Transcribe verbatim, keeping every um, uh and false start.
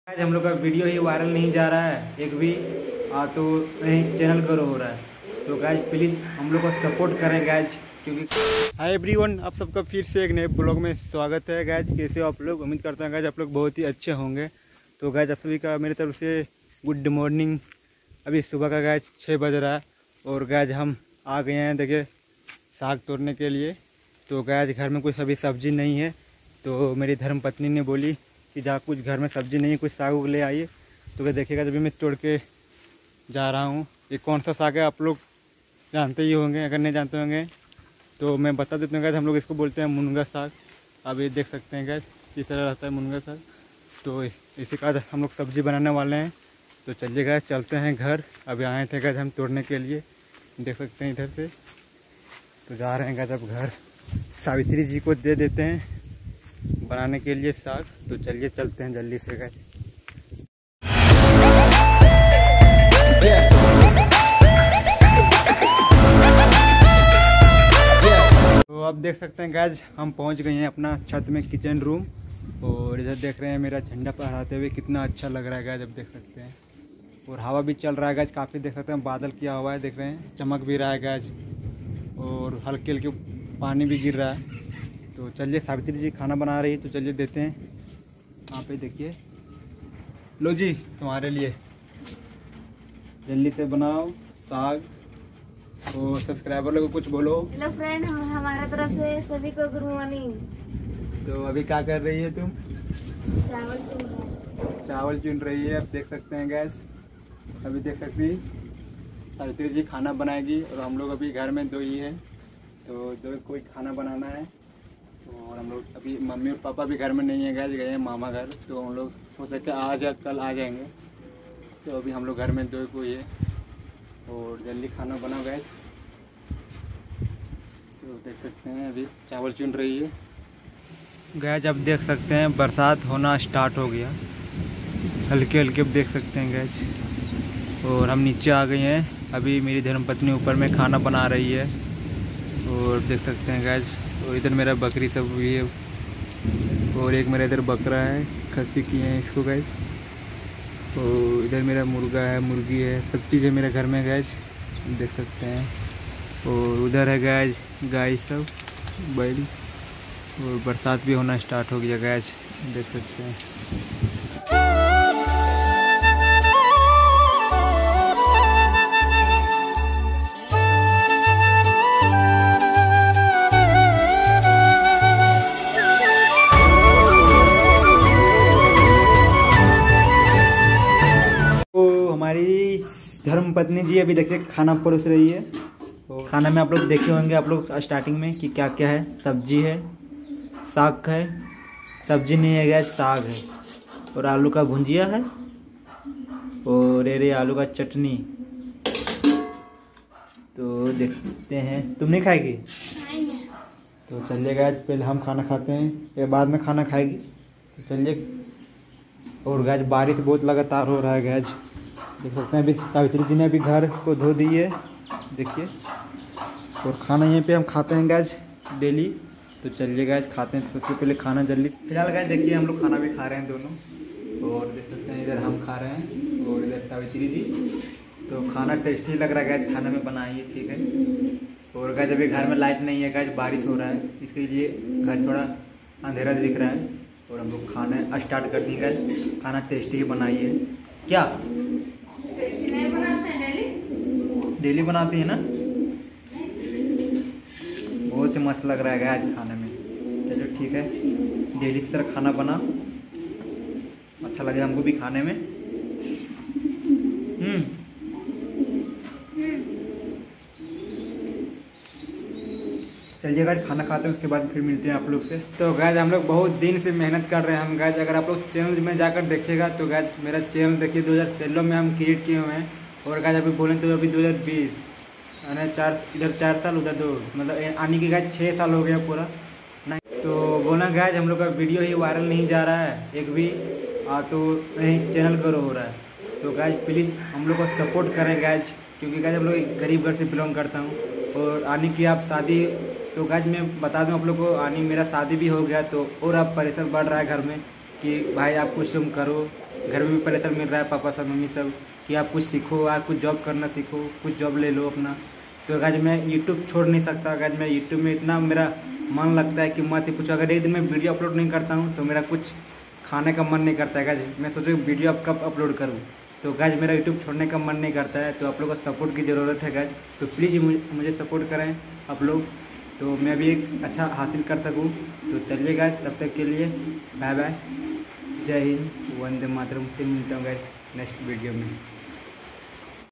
आज हम लोग का वीडियो ही वायरल नहीं जा रहा है एक भी आ, तो नहीं चैनल ग्रो हो रहा है। तो गाइज प्लीज़ हम लोग को सपोर्ट करें गाइज, क्योंकि हाय एवरीवन, आप सबका फिर से एक नए ब्लॉग में स्वागत है। गाइज कैसे हो आप लोग? उम्मीद करते हैं गाइज आप लोग बहुत ही अच्छे होंगे। तो गाइज आप सभी का मेरी तरफ से गुड मॉर्निंग। अभी सुबह का गाइज छः बज रहा है और गाइज हम आ गए हैं देखिए साग तोड़ने के लिए। तो गाइज घर में कुछ अभी सब्ज़ी नहीं है, तो मेरी धर्मपत्नी ने बोली कि जहाँ कुछ घर में सब्ज़ी नहीं है कुछ साग उग ले आइए। तो क्या देखिएगा जब मैं तोड़ के जा रहा हूँ। ये कौन सा साग है आप लोग जानते ही होंगे, अगर नहीं जानते होंगे तो मैं बता देता हूँ। गाइस हम लोग इसको बोलते हैं मुनगा साग। अब ये देख सकते हैं गाइस इस तरह रहता है मुनगा साग। तो इसी का हम लोग सब्ज़ी बनाने वाले हैं। तो चलिए गाइस चलते हैं घर। अभी आए थे गाइस हम तोड़ने के लिए, देख सकते हैं इधर से। तो जा रहे हैं गाइस अब घर, सावित्री जी को दे देते हैं बनाने के लिए साग। तो चलिए चलते हैं जल्दी से गाइस। तो अब देख सकते हैं गाइस हम पहुंच गए हैं अपना छत में, किचन रूम। और इधर देख रहे हैं मेरा झंडा फहराते हुए कितना अच्छा लग रहा है गाइस, अब देख सकते हैं। और हवा भी चल रहा है गाइस काफ़ी, देख सकते हैं बादल किया हुआ है, देख रहे हैं चमक भी रहा है गाइस और हल्के हल्के पानी भी गिर रहा है। तो चलिए सावित्री जी खाना बना रही है, तो चलिए देते हैं। यहाँ पे देखिए, लो जी तुम्हारे लिए, जल्दी से बनाओ साग। तो सब्सक्राइबर लोग कुछ बोलो। हेलो फ्रेंड, हमारा तरफ से सभी को गुड मॉर्निंग। तो अभी क्या कर रही है तुम? चावल चुन रहे हैं। चावल चुन रही है। अब देख सकते हैं गैस, अभी देख सकती सावित्री जी खाना बनाएगी और हम लोग अभी घर में दो ही है, तो दो कोई खाना बनाना है। और हम लोग अभी मम्मी और पापा भी घर में नहीं है गैस, गए हैं मामा घर। तो हम लोग हो सके आज या कल आ जाएंगे। तो अभी हम लोग घर में दो कोई है और जल्दी खाना बना गैस। तो देख सकते हैं अभी चावल चुन रही है गैस। अब देख सकते हैं बरसात होना स्टार्ट हो गया, हल्के हल्के देख सकते हैं गैस। और हम नीचे आ गए हैं। अभी मेरी धर्मपत्नी ऊपर में खाना बना रही है और देख सकते हैं गैस। और इधर मेरा बकरी सब भी है और एक मेरा इधर बकरा है, खस्सी किए हैं इसको गैस। और इधर मेरा मुर्गा है, मुर्गी है, सब चीज़ है मेरे घर में गैस, देख सकते हैं। और उधर है गैस गाय सब, बैल। और बरसात भी होना स्टार्ट हो गया गैस, देख सकते हैं। हमारी धर्मपत्नी जी अभी देखिए खाना परोस रही है। तो खाना में आप लोग देखे होंगे आप लोग स्टार्टिंग में कि क्या क्या है। सब्जी है, साग है, सब्जी नहीं है गैस, साग है। और आलू का भुंजिया है और ये आलू का चटनी। तो देखते हैं, तुम नहीं खाएगी? तो चलिए गैस पहले हम खाना खाते हैं या बाद में खाना खाएगी। तो चलिए। और गैस बारिश बहुत लगातार हो रहा है गैस, देख सकते हैं। अभी सावित्री जी ने अभी घर को धो दी है, देखिए। और खाना यहीं पे हम खाते हैं गैस डेली। तो चलिए गैस खाते हैं सबसे पहले खाना जल्दी। फिलहाल गैस देखिए हम लोग खाना भी खा रहे हैं दोनों। और देख सकते हैं इधर हम खा रहे हैं और इधर सावित्री जी। तो खाना टेस्टी लग रहा है गैस, खाना में बनाइए, ठीक है। और गैस अभी घर में लाइट नहीं है गैस, बारिश हो रहा है, इसके लिए घर थोड़ा अंधेरा दिख रहा है। और हम लोग खाना स्टार्ट कर दिए गैस। खाना टेस्टी ही बनाइए। क्या डेली बनाती है ना? बहुत ही मस्त लग रहा है आज खाने में। चलो ठीक है, डेली की तरह खाना बना, अच्छा लगे हमको भी खाने में। हम्म चलिए गाइस खाना खाते हैं, उसके बाद फिर मिलते हैं आप लोग से। तो गाइस हम लोग बहुत दिन से मेहनत कर रहे हैं हम गाइस। अगर आप लोग चैनल में जाकर देखिएगा तो गाइस मेरा चैनल देखिए दो हज़ार सोलह में हम क्रिएट किए हुए हैं। और गाइस अभी बोलें तो अभी दो हज़ार बीस, यानी चार इधर चार साल उधर दो, मतलब आने की गाइस छः साल हो गया पूरा नहीं। तो बोला गाइस हम लोग का वीडियो ही वायरल नहीं जा रहा है एक भी आ, तो नहीं चैनल ग्रो हो रहा है। तो गाइस प्लीज़ हम लोग को सपोर्ट करें गाइस, क्योंकि गाइस हम लोग एक गरीब घर से बिलोंग करता हूँ। और आने की आप शादी, तो गाइस मैं बता दूं आप लोग को, आने मेरा शादी भी हो गया, तो और अब परेशान बढ़ रहा है घर में कि भाई आप कुछ तुम करो घर में भी प्रेशर मिल रहा है पापा सब मम्मी सब कि आप कुछ सीखो, आप कुछ जॉब करना सीखो, कुछ जॉब ले लो अपना। तो गाइज मैं यूट्यूब छोड़ नहीं सकता। गाइज मैं यूट्यूब में इतना मेरा मन लगता है कि मत ही पूछो। अगर एक दिन मैं वीडियो अपलोड नहीं करता हूँ तो मेरा कुछ खाने का मन नहीं करता है। गाइज मैं सोचूँ वीडियो अब कब अपलोड करूँ। तो गाइज मेरा यूट्यूब छोड़ने का मन नहीं करता है। तो आप लोगों को सपोर्ट की ज़रूरत है गाइज। तो प्लीज़ मुझे सपोर्ट करें आप लोग, तो मैं भी एक अच्छा हासिल कर सकूँ। तो चलिए गाइज, तब तक के लिए बाय बाय, जय हिंद, वंदे मातरम। फिर मिलता हूँ गाइज नेक्स्ट वीडियो में।